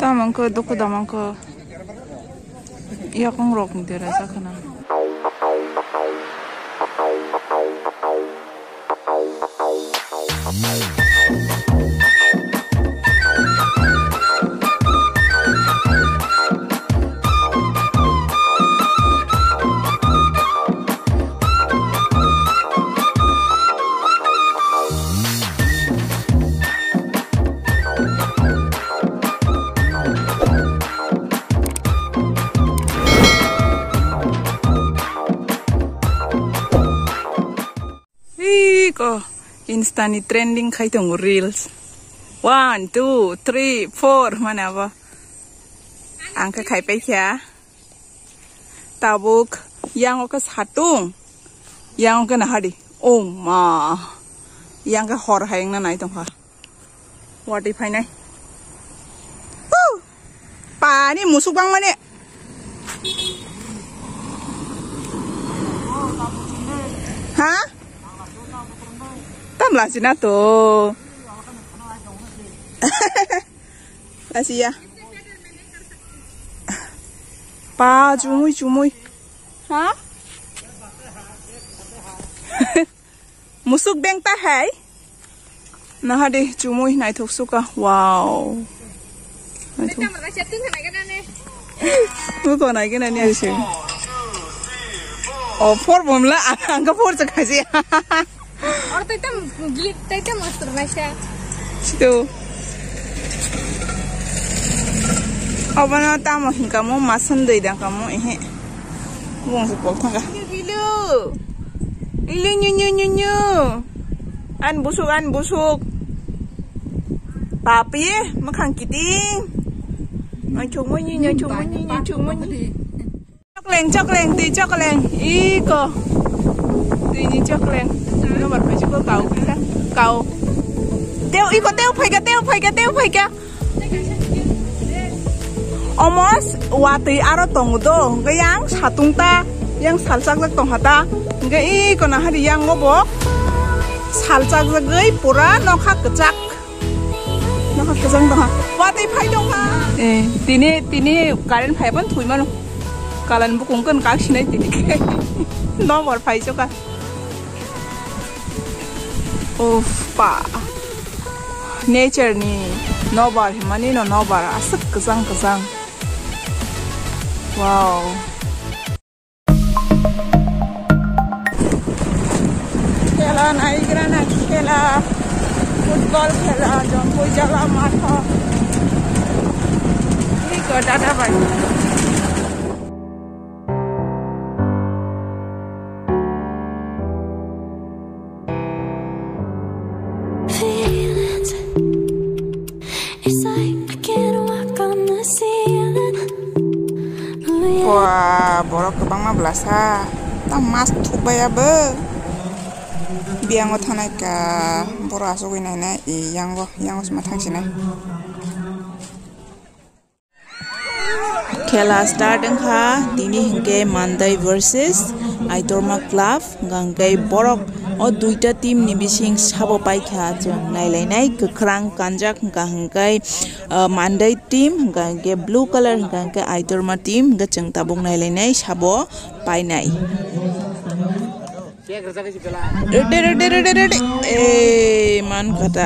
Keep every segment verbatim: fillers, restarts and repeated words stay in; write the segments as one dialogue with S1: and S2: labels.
S1: Tamangko doko damangko. Iya kong rok ni terasa kana. Instantly trending kay tong reels. One, two, three, four. Mana ba? Ang kay pa siya. Tabuk yang okas hatung. Yang okas na hadi. Oh ma. Yang ka hor hayang na nai tong ha. What if nai? Woo! Pa ni musuk bang mane. Ha? Tam lah sini tuh. Masih ya. Pa cumui cumui. Hah? Musuk beng ta hai? Nah deh cumui naik tuk suka. Wow. Bukan naik kan ini ada sih. Oh, for bomla, angka for sekali. Or tayo tam glit tayo tam master na siya. Situ. Apa na tamo hingga mo masanday dan kamu eh. Buang sepok tangga. Ilu. Ilu nyu nyu nyu nyu. An busuk an busuk. Papi makan kiting. Macam mo nyu nyu cuma nyu nyu cuma nyu. Cokleng cokleng ti cokleng. Iko. Ti ni cokleng. Nó bật phải có cầu cái cầu teo y có teo phải cái teo phải cái teo phải cái almost wati aro tong do cái yang satung ta yang salsak sak tong hata cái y còn là hai yang ngobo salsak sak gay pura nó khác kecak nó khác kecak tong ha wati phải dong ha eh tini tini kalian phải vẫn thui mà nó kalian bukan kan kaki này tini nó bật phải cho cả. Uff, pa. Nature ni nobar, himani no nobar, asak kesang kesang. Wow. Khela naik kerana khela football khela, Jampuijala matha. Ini kau dada baik. Wah, borok kebang mah belasa. Tamas tuh bayar be. Biang otanai ka borok asuk ini nih, yang go, yang us matang sini. Khela start engkha dini hingga Monday versus Aitorma Club hingga borok o duita tim ni bising sabo pai kha jong nai lai nai kekrang kanjak hingga hingga Monday team hingga blue color hingga Aitorma team hingga jeng tabung nai lai nai sabo pai nai. Rede rede rede rede. Eh man kata.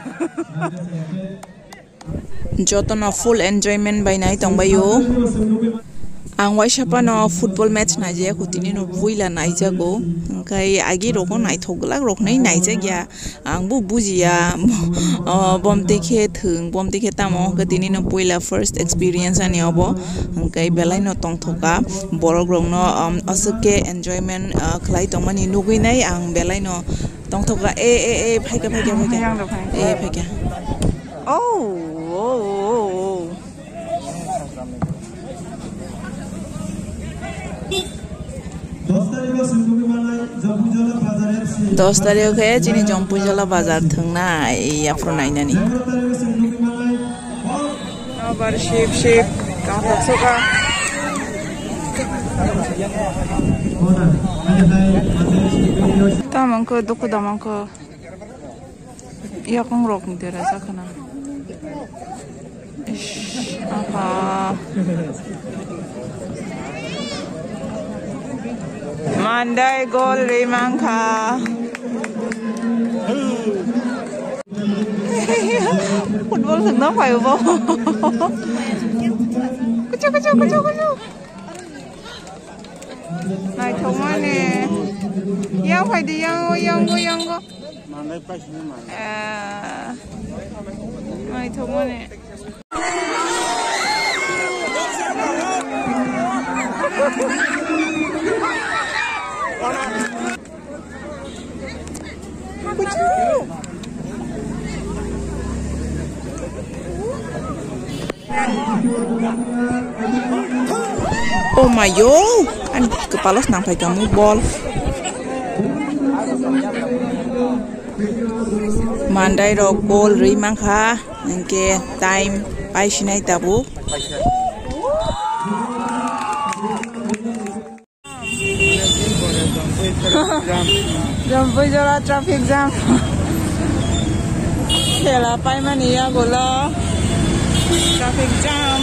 S1: Joto no full enjoyment by night tong bayo. Ang wai siapa no football match na je ko tini no buila nai jago. Kai agi roko nai thogla rok nai nai jagya. Ang bu bujia bom tekhe thung bom tekhe tamo ka tini no buila first experience ani obo. Kai belai no tong thoka borok rong no asuke enjoyment khlai tong mani nugui nai ang belai no tong thoka e e e phaika phaika phaika e phaika. Oh. Oh, दस तारिख है जिनी जम्पुइजाला बाजार थंगना या फ्रनाइना नि आबार शेप शेप काथा सोका तामंको दुखु दामंको या कंग रोक नि तेरा साखना Aha. Mandai gol rimangka. Football thực nó phải không? Kucu kucu kucu kucu. Này thông á nè. Yang phải đi yang yang go yang go. À. Này thông á nè. Oh my yo, anh kepala sampai kamu bol. Mandai ro bol rimang kha, nangke time pai sinai tabu. Jampuijala traffic jam. Khela faimami ya golo. Traffic jam.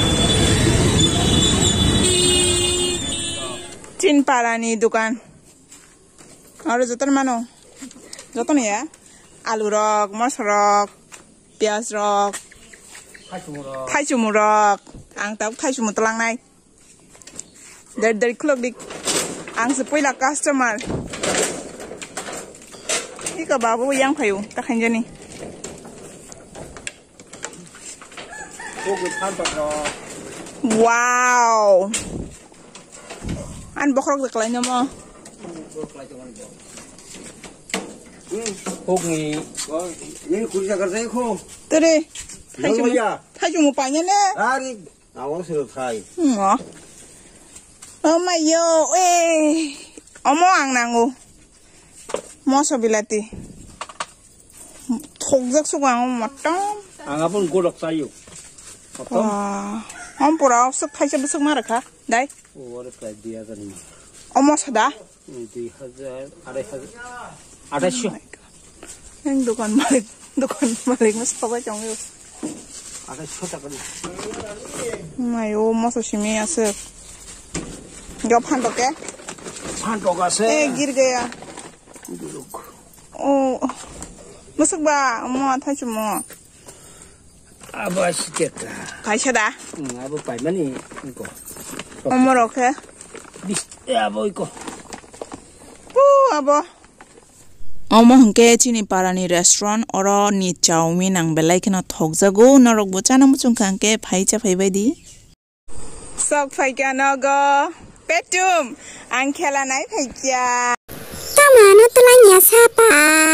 S1: Chin parani dukan. Aru jotor mano. Jotor ni ya. Alu rok, mos rok, pias rok. Thai chumu rok. Ang tau thai chumu telang nai. Dari dari klub dik. Ang sepoi la customer. Ika babu yang kayu tak hanya ni. Wow. An bokrok tak lainnya mo.
S2: Hok ni, ni kurang kerja ko.
S1: Tadi. Thai cuma panya ne.
S2: Ari, awak sudah thai.
S1: Hmm. Oh my yo, eh. Omo ang nangu. Moso bilati. Thokjak sugang matang.
S2: Ang apun golok sayu.
S1: Wah. Om pura sok thai sa besok maraka. Dai.
S2: Oh, ada dia tadi.
S1: Omo sada.
S2: Di hajar, ada hajar, ada syu.
S1: Yang dukan malik, dukan malik mas papa chong yo.
S2: Ada syu tak ada.
S1: Mayo moso shimi asep. Gap han toke.
S2: Han toka se.
S1: Eh gir gaya. Oh. Masuk ba, omo thai chumo.
S2: Aba siket.
S1: Kai sada.
S2: Hmm, aba faimami iko.
S1: Omo roke.
S2: Bis, aba iko.
S1: Oh, aba. Omo hangke chini parani restaurant oro ni chowmin ang belai kena thokjago narok bochana muchung kangke phaicha phaibai di. Sok phaika nago. Petum ang khela nai phaicha.
S3: Tamano tulanya sapa.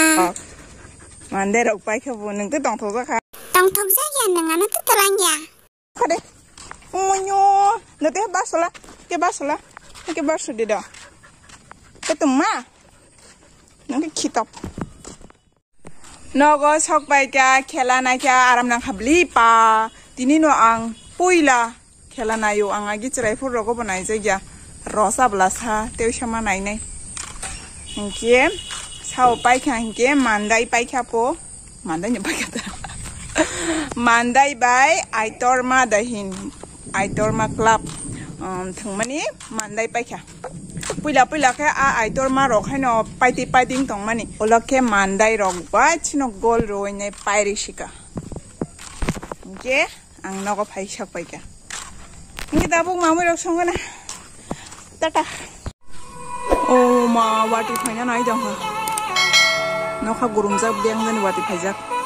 S1: Mande rok pai khabu nung tu tong thoja kha.
S3: Tong thok ja ya nang ano tu tulanya.
S1: Khade. Omonyo, nate basala. Ke basala. Ke basu de da. Petum ma. Nang kitap. Nago sok pai ka khela nai ka aram nang khabli pa. Tini no ang puila khela nayo ang agi chrai phur rogo banai jagya. Rosa blasa teu sama nai nai. Hingke sao pai kha hingke mandai pai kha po. Mandai nya pai kha ta. Mandai bai aitor ma dahin. Aitor ma club. Um thangmani mandai pai kha. Puila puila kha a aitor ma rok haino paiti paiting tongmani. Olake mandai rok ba chino gol roi nai pai rishika. Hingke ang nago pai sak pai kha. Hingke tabuk mamui rok songana. Tata. Oh ma wati phanya nai jang ha. No kha gurum jak biang jani wati phajak.